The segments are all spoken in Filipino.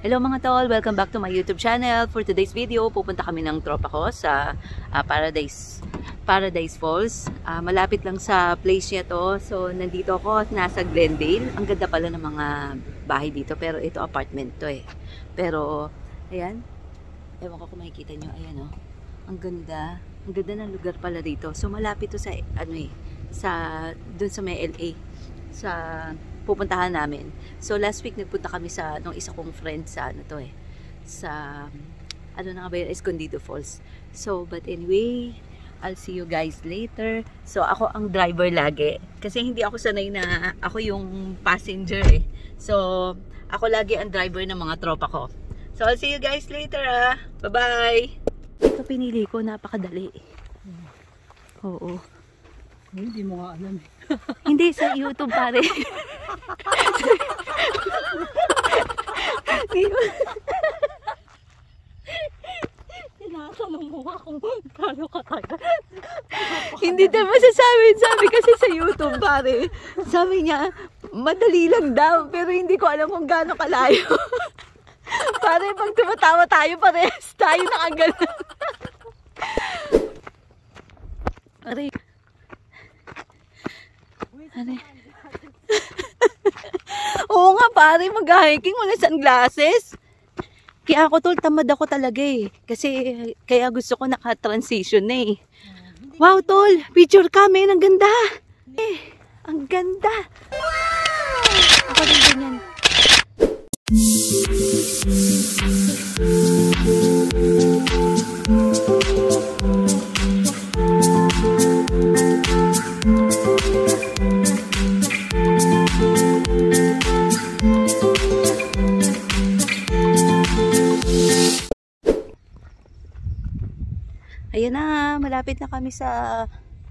Hello mga tol, welcome back to my YouTube channel. For today's video, pupunta kami ng tropa ko sa Paradise Falls. Malapit lang sa place niya to. So nandito ako, nasa Glendale. Ang ganda pala ng mga bahay dito, pero ito apartment to eh. Pero ayan, ewan ko kung makikita nyo, ayan oh. Ang ganda ng lugar pala dito. So malapit to sa dun sa may LA, sa pupuntahan namin. So last week nagpunta kami sa nung isa kong friend sa sa Escondido Falls. So but anyway, I'll see you guys later. So ako ang driver lagi kasi hindi ako sanay na ako yung passenger eh. So ako lagi ang driver ng mga tropa ko. So I'll see you guys later ah. Bye bye. Ito pinili ko, napakadali. Oo. Hindi mo nga alam. Hindi, sa YouTube pare. Tinatanong mo kung paano katagal. Hindi tayo masasabi. Sabi kasi sa YouTube pare. Sabi niya, madali lang daw. Pero hindi ko alam kung gaano kalayo. Pare, pag tumatawa tayo, parehas tayo nakagalan. Pare. Pare. Oo nga pare, mag-hiking, wala sunglasses. Kaya ako tol, tamad ako talaga eh. Kasi kaya gusto ko naka-transition na eh. Wow tol, picture kami, ang ganda. Ang ganda. Wow! Ako din ganyan. Ayan na, malapit na kami sa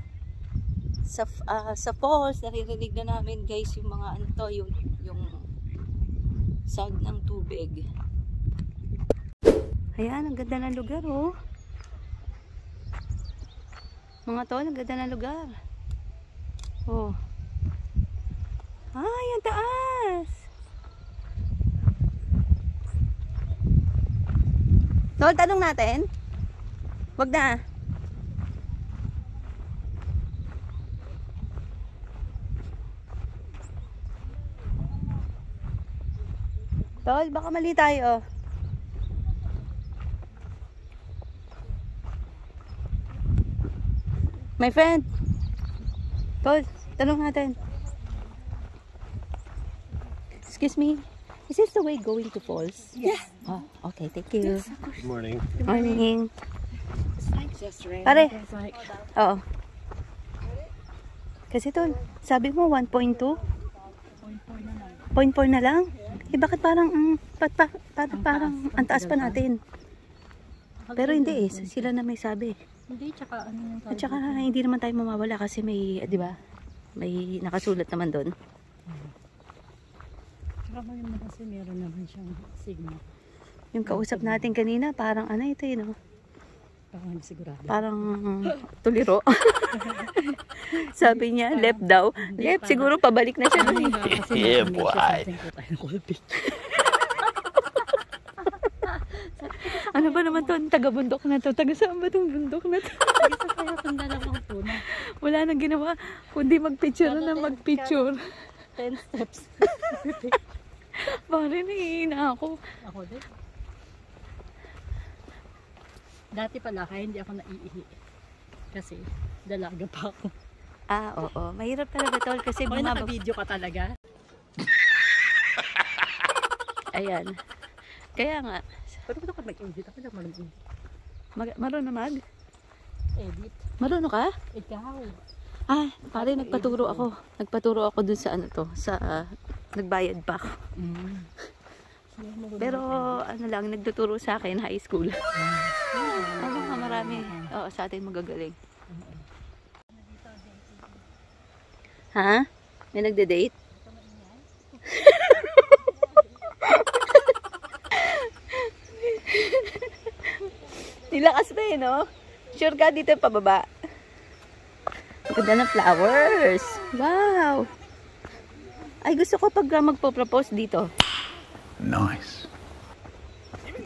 falls. Naririnig na namin guys yung mga yung sound ng tubig. Ayan, ang ganda ng lugar oh. Mga tol, ang ganda ng lugar. Oh. Ay, ang taas. Tol, tanong natin. Wag na. Tol, baka mali tayo. My friend. Tol, tanong natin. Excuse me. Is this the way going to falls? Yes. Oh, okay, thank you. Yes, of course. Good morning. Good morning. It's like just rain. Pare. It's like, Oo. Kasi tol, sabi mo 1.2? 0.4 na lang. Eh bakit parang parang ang taas pa natin? Pero hindi eh, sila na may sabi. hindi, tsaka ano yung At saka hindi naman tayo mamawala kasi may, di ba? May nakasulat naman doon. Tsaka maganda kasi meron naman siyang signal. Yung kausap natin kanina, parang ano ito yun, no? Parang hindi sigurado. Parang tuliro. Sabi niya, left daw. Left, siguro pabalik na siya doon eh. Yeah, boy. Ano ba naman to? Taga-bundok na to. Taga-saan ba itong bundok na to? Isa kaya itong dalawang puno. Wala nang ginawa. Kundi magpicture na magpicture. 10 steps. Pare, nangihina ako. Ako din. Dati pala, kaya hindi ako naiihi. Kasi dalaga pa ako. Ah, oo. Mahirap talaga tol kasi Okay, bumaba. naka-video ka talaga? Ayan. Kaya nga. Pero ba't ako mag-edit? Ako lang mag-edit. Marunong mag? Edit? Marunong ka? Ikaw. Ah, pare, nagpaturo ako. Nagpaturo ako dun sa ano to. Sa, nagbayad pa ako. Pero, ano lang, nagtuturo sa akin, high school. Ano nga, marami. Oo, sa atin magagaling. Ha? May nagde-date? Nilakas pa eh, no? Sure ka dito pababa? Ganda ng flowers. Wow! Ay, gusto ko pag magpo-propose dito. Nice.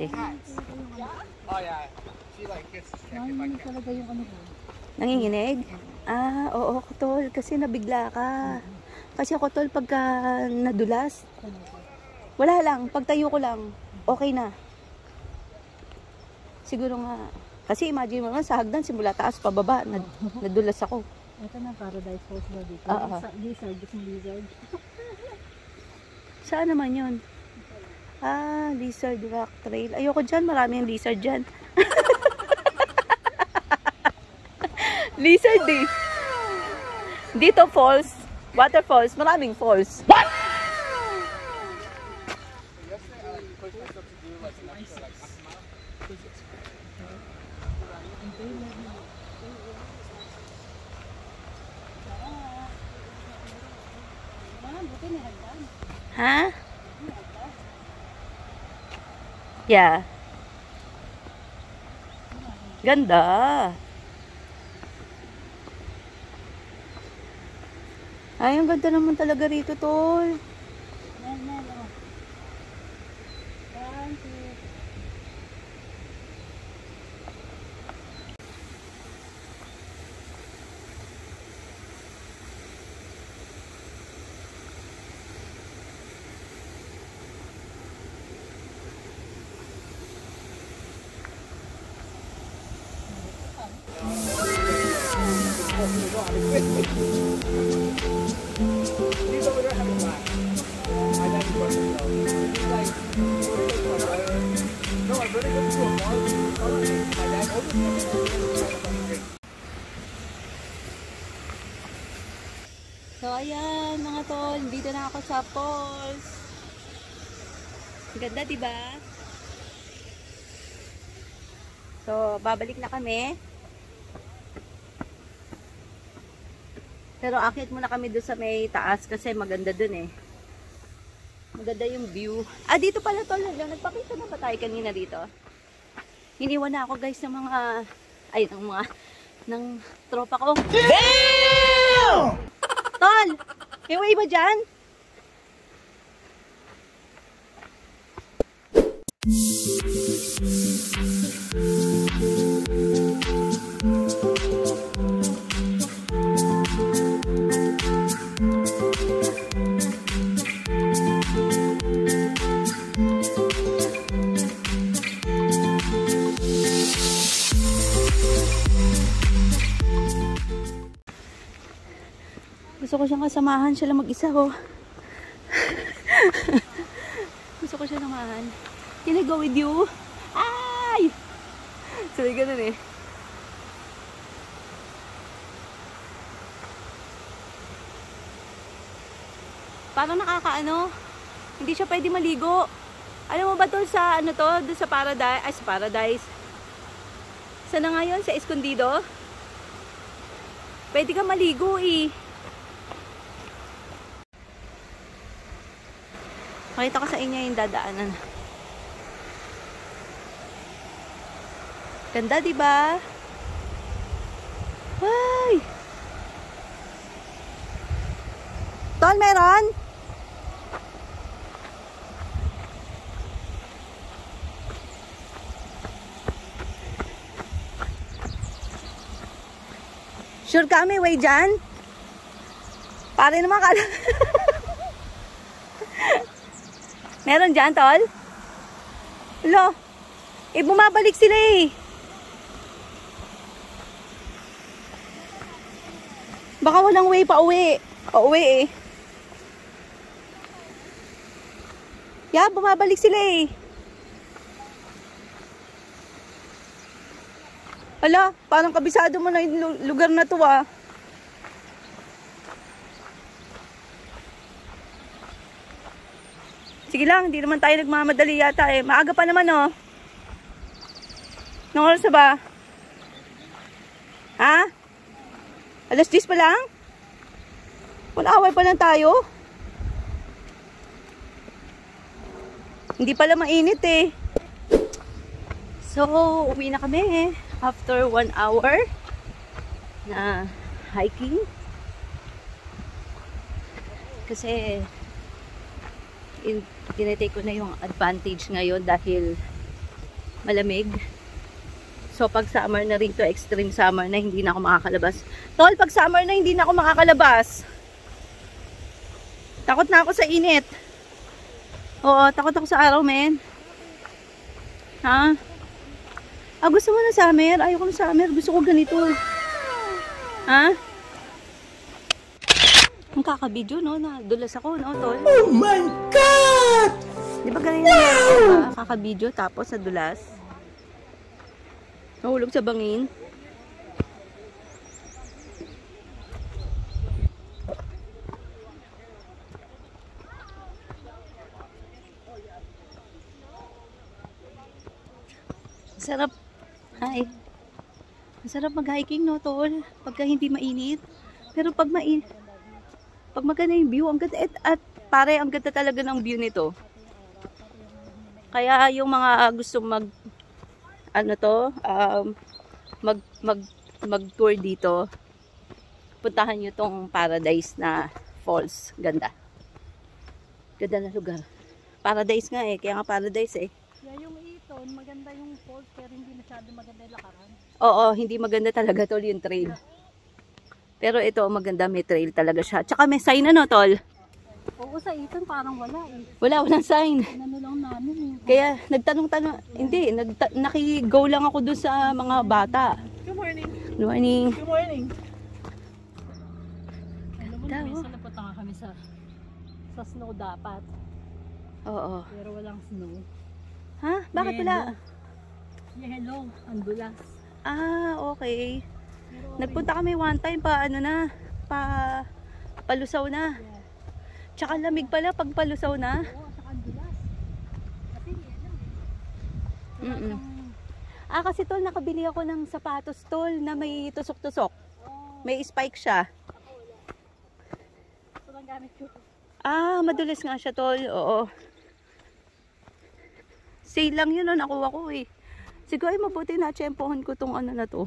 pwede. Oh yeah. She like gets checked if I Ano can. talaga yung ano ko? Nanginginig? Ah, oo, tol. Kasi nabigla ka. Kasi ako, tol, pagka nadulas, wala lang. Pagtayo ko lang, okay na. Siguro nga. Kasi imagine mo naman, sa hagdan, simula taas, pababa, nadulas ako. Ito na, Paradise Falls daw dito. Oo. Lizard, gusto mo lizard? Saan naman yun? Ah, Lizard Rock Trail. Ayoko dyan, marami yung lizard dyan. Lizard eh. Dito falls, waterfalls, maraming falls. Yesterday I like pushed myself to do like an extra like half a mile. Buti may hagdan. Ha? Yeah. Ganda. Ay, ang ganda naman talaga rito, tol. Yan, oh. Thank you. He's over there having black. My dad is running himself. He's like, no, I'm running up to a bar. My dad opens it. So, ayan, mga tol. Dito na ako sa falls. Ganda, diba? So, babalik na kami. Pero akit muna kami doon sa may taas kasi maganda doon eh. Maganda yung view. Ah, dito pala tol. Nagpakita na ba tayo kanina dito? Hiniwan na ako guys ng mga, ay, ng tropa ko. Damn! Tol! May way ba dyan? Gusto ko siyang kasamahan, siya lang mag-isa ho. Gusto ko siya samahan. Can I go with you? Ay! Sabi ganun eh. Parang nakakaano, hindi siya pwede maligo. Alam mo ba tol sa ano to, doon sa Paradise, ay sa Paradise. Saan na nga yun? Sa Escondido? Pwede ka maligo eh. Pakita ko sa inyo yung dadaanan. Ganda, diba? Ay! Tol, meron? Sure ka may way dyan? Pare naman ka. Meron dyan, tol? Lo, bumabalik sila eh. Baka walang way pa uwi. Pauwi eh. Yeah, bumabalik sila eh. Hala, parang kabisado mo na yung lugar na to ah. Sige lang, hindi naman tayo nagmamadali yata eh. Maaga pa naman oh. Nung oras na ba? Ha? Alas 10 pa lang? Away pa lang tayo. Hindi pala mainit eh. So, uwi na kami eh. After 1 hour na hiking. Kasi tinitake ko na yung advantage ngayon dahil malamig. So pag summer na rito, extreme summer na, hindi na ako makakalabas. Tol, pag summer na hindi na ako makakalabas. Takot na ako sa init. Oo, takot ako sa araw, men. Ha? Ah, gusto mo na summer? Ayoko na summer. Gusto ko ganito. Ha? Ang kakabidyo, no? Nadulas ako, no, Tol? Oh my God! Di ba ganyan na kakabidyo tapos nadulas? Nahulog sa bangin. Sarap. Hi. Masarap mag-hiking, no, Tol? Pagka hindi mainit. Pero pag mainit, pag maganda yung view, ang ganda. At pare, ang ganda talaga ng view nito. Kaya yung mga gusto mag-tour dito, puntahan nyo tong Paradise na falls. Ganda. Ganda na lugar. Paradise nga eh. Kaya nga Paradise eh. Yeah, yung Iton, maganda yung falls pero hindi masyado maganda yung lakaran. Oo, hindi maganda talaga, Tol, yung trail. Pero ito, maganda, may trail talaga siya. Tsaka may sign, ano, Tol? Oo, sa Iton parang wala eh. Walang sign. Ano lang namin eh. Kaya nagtanong-tanong, hindi, nakigo lang ako doon sa mga bata. Good morning. Good morning. Good morning. Alam mo, Ganda, minsan napunta nga kami sa snow dapat. Oo. Pero walang snow. Ha? Bakit wala? Yellow, ang dulas. Ah, okay. Pero Nagpunta kami one time pa, palusaw na. yeah. Tsaka lamig pala pag palusaw na. Oo, saka ang dulas. Kasi yellow eh. Wala Mm-mm. siyang- Ah, kasi Tol, nakabili ako ng sapatos, Tol, na may tusok-tusok. Oo, May spike siya. ito lang gamit ko. Ah, madulas nga siya, Tol. Oo. Sale lang yun, no? Nakuha ko eh. Siguro ay mabuti na tsempohan ko tong ano na to.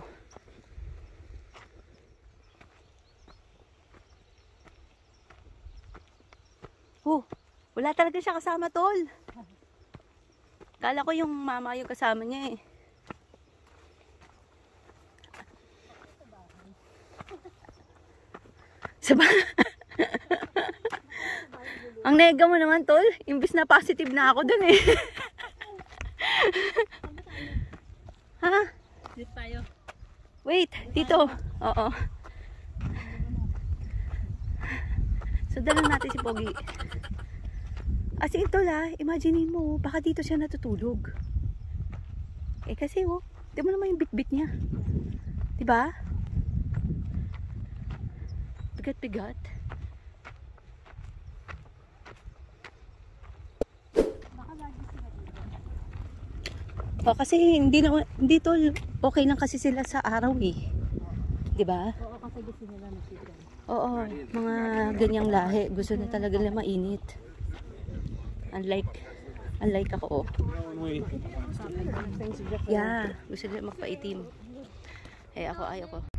Oh, wala talaga siya kasama, Tol. Kala ko yung mama yung kasama niya eh. Saba. Ang nega mo naman, Tol. Imbis na positive na ako dun eh. Ha? Dito tayo. Wait, dito. Oo. Sundan natin si Pogi. As in, Tol, imagine mo, baka dito siya natutulog. Eh kasi, di mo naman yung bit-bit niya. Diba? Bigat-bigat. Baka lagi sila dito. O, kasi hindi, Tol, okay lang kasi sila sa araw eh. Diba? Oo, kasi gusto nila nakita. Oo, mga ganyang lahi. Gusto na talaga nila mainit. Unlike ako, oh. Yeah, gusto nila magpaitim. Eh, ako ayaw ko.